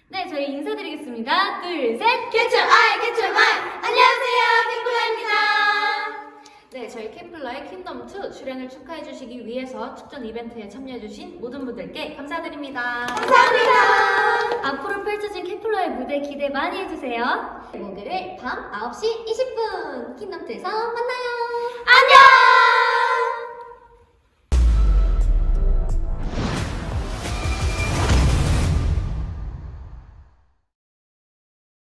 네, 저희 인사드리겠습니다. 둘, 셋! 캐치아이 캐치아이 안녕하세요 캠플러입니다. 네, 저희 캠플러의 킹덤2 출연을 축하해주시기 위해서 축전 이벤트에 참여해주신 모든 분들께 감사드립니다. 감사합니다. 앞으로 펼쳐진 캠플러의 무대 기대 많이 해주세요. 목요일 밤 9시 20분 킹덤2에서 만나요. 안녕!